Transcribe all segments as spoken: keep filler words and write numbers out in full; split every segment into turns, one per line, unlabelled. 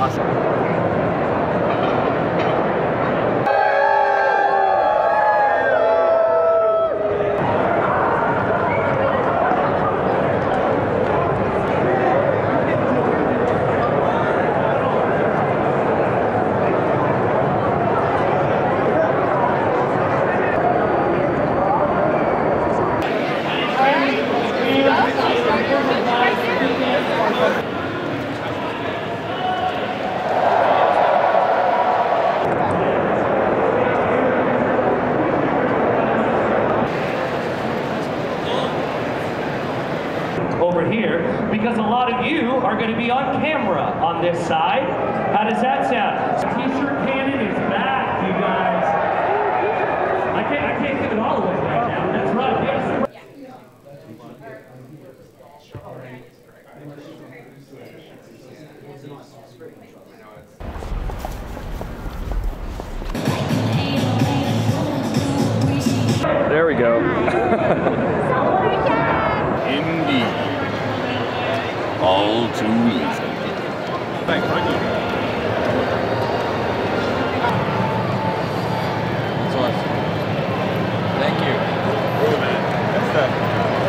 awesome.
Over here, because a lot of you are going to be on camera on this side. How does that sound? T-shirt cannon is back, you guys. I can't, I can't give it all away right now. That's right. Yes.
There we go.
Indeed. All too easy. Thanks, Michael. That's awesome. Thank you. Cool, man. Good stuff.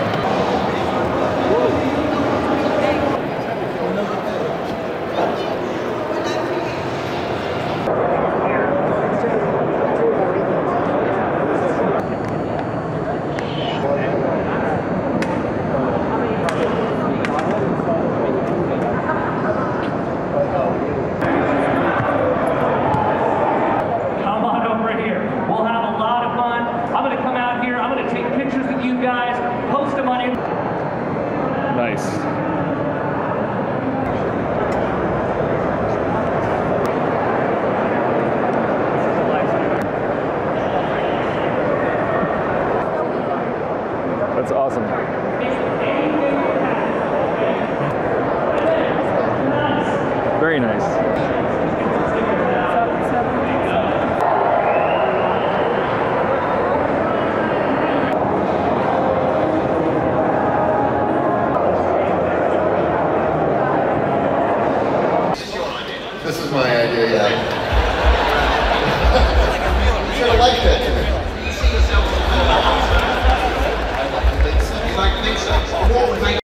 Nice. That's awesome. Very nice.
This is my idea, yeah. You should have liked it. I like to think so.